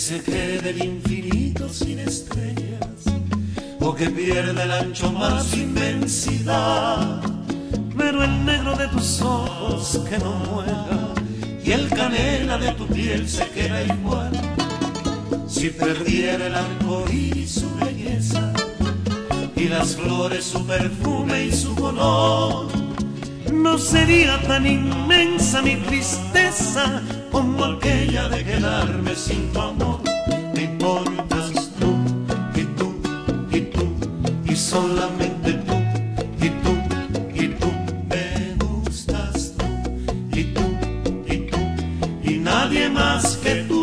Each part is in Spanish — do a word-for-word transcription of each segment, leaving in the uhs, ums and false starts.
se quede el infinito sin estrellas, o que pierda el ancho mar su inmensidad. Pero el negro de tus ojos que no muera y el canela de tu piel se queda igual. Si perdiera el arco iris su belleza y las flores su perfume y su color, no sería tan inmensa mi tristeza como aquella de quedarme sin tu amor. Me importas tú y tú y tú y solamente tú y tú y tú. Me gustas tú y tú y tú y nadie más que tú.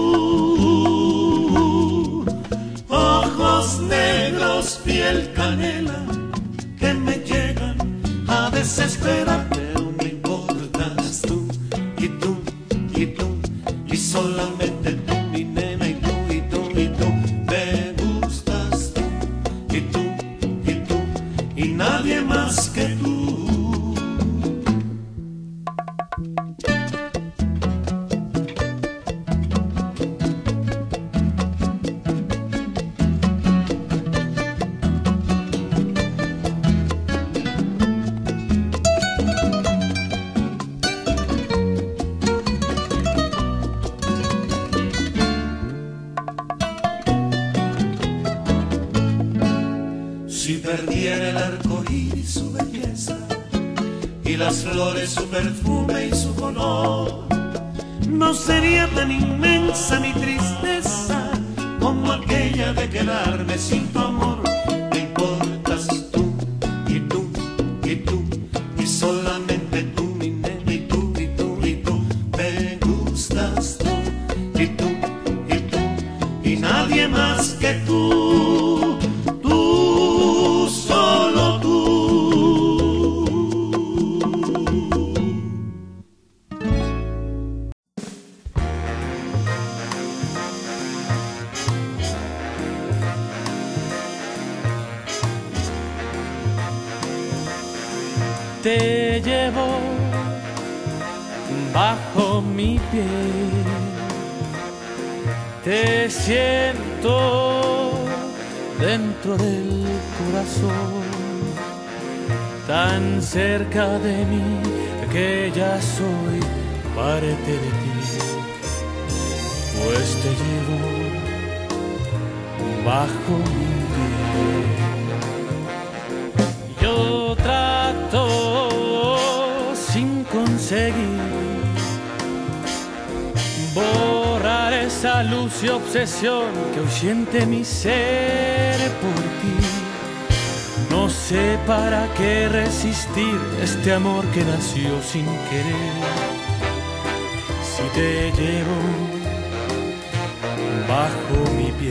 Ojos negros, piel canela, que me llegan a desesperar. Pero me importas tú y tú y tú y solamente tú, mi nena, y tú y tú y tú. Me gustas tú y tú y tú y nadie más que tú. Si perdiera el arco iris su belleza y las flores su perfume y su color, no sería tan inmensa mi tristeza como aquella de quedarme sin tu amor. Me importas tú y tú y tú y solamente tú, mi nena, y tú y tú y tú. Me gustas tú y tú y tú y nadie más que tú. Te llevo bajo mi piel, te siento dentro del corazón, tan cerca de mí que ya soy parte de ti, pues te llevo bajo mi piel. Yo trato sin conseguir borrar esa luz y obsesión que hoy siente mi ser por ti. No sé para qué resistir este amor que nació sin querer. Si te llevo bajo mi piel,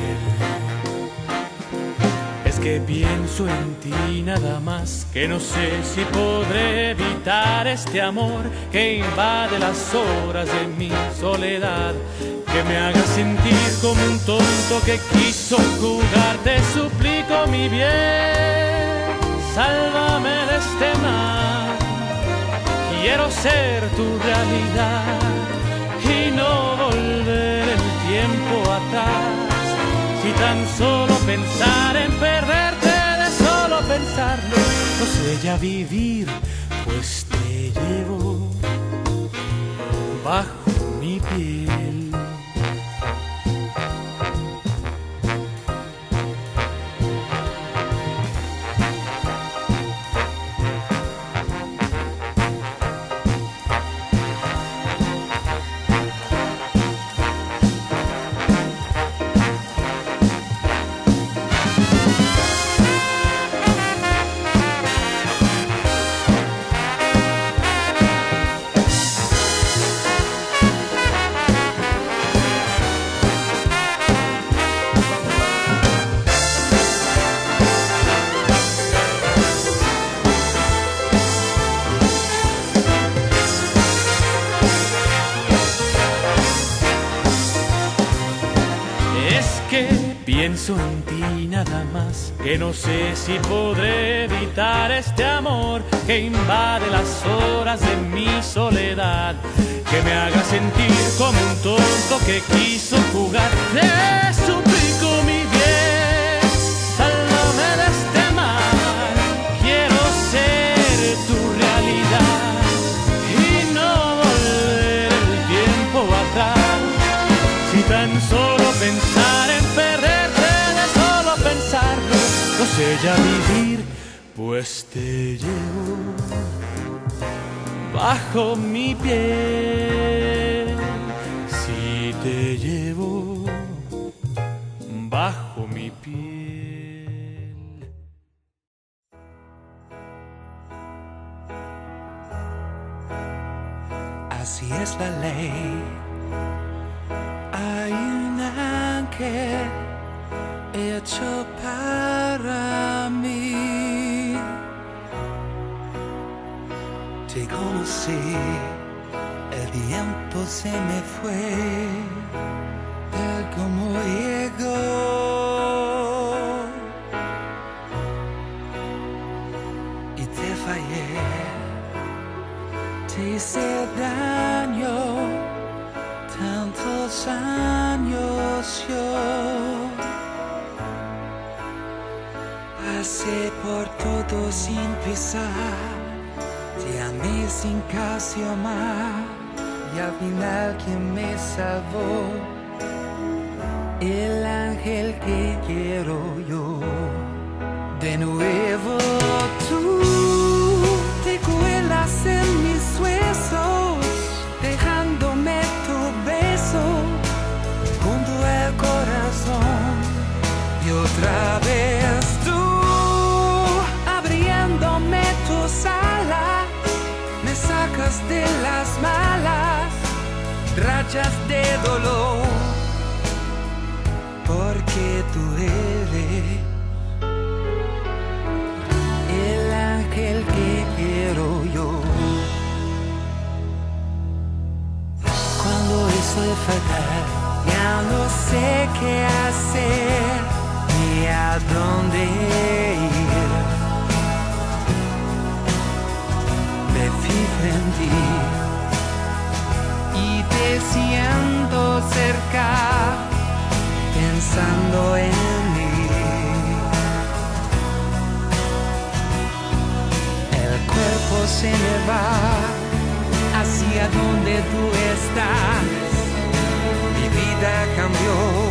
que pienso en ti nada más, que no sé si podré evitar este amor que invade las horas de mi soledad, que me haga sentir como un tonto que quiso jugar. Te suplico, mi bien, sálvame de este mal. Quiero ser tu realidad y no volver el tiempo atrás. Si tan solo pensar en perderte, de solo pensarlo, no sé ya vivir, pues te llevo bajo mi piel. pienso en ti nada más, que no sé si podré evitar este amor que invade las horas de mi soledad, que me haga sentir como un tonto que quiso jugar. Te suplico, mi bien, sálvame de este mal, quiero ser tu realidad y no volver el tiempo atrás. Si tan solo pensar en perderte, de solo pensarlo, no sé ya vivir, pues te llevo bajo mi piel. Si te llevo bajo mi piel. Así es la ley. Hay un ángel hecho para mí. Te conocí, el tiempo se me fue, tal como llegó. Y te fallé, te hice daño, tantos años yo pasé por todo sin pisar, te amé sin casi amar, y al final quien me salvó, el ángel que quiero yo. De nuevo tú te cuelas en mis huesos, dejándome tu beso junto al corazón, y otra vez tú abriéndome tus alas, me sacas de las malas rachas de dolor, porque tú eres el ángel que quiero yo. Cuando estoy fatal, ya no sé qué hacer ni a dónde ir. Me fijo en ti y te siento cerca, pensando en mí. El cuerpo se me va hacia donde tú estás, mi vida cambió.